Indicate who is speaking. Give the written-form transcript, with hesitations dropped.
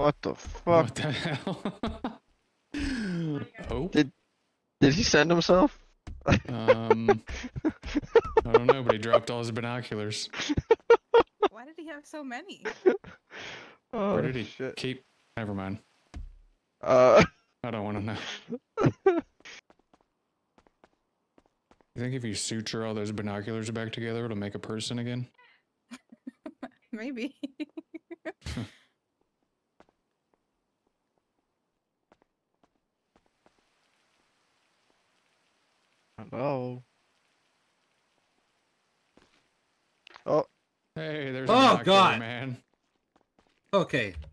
Speaker 1: What the fuck?
Speaker 2: What the hell? Oh.
Speaker 1: Did he send himself?
Speaker 2: I don't know, but he dropped all his binoculars.
Speaker 3: Why did he have so many?
Speaker 1: Oh,
Speaker 2: Where did he
Speaker 1: shit.
Speaker 2: keep? Never mind.
Speaker 1: Uh.
Speaker 2: I don't want to know. You think if you suture all those binoculars back together, it'll make a person again?
Speaker 3: Maybe.
Speaker 1: Hello. Oh.
Speaker 2: Hey, there's a
Speaker 4: Oh,
Speaker 2: binocular
Speaker 4: God.
Speaker 2: man.
Speaker 4: Okay,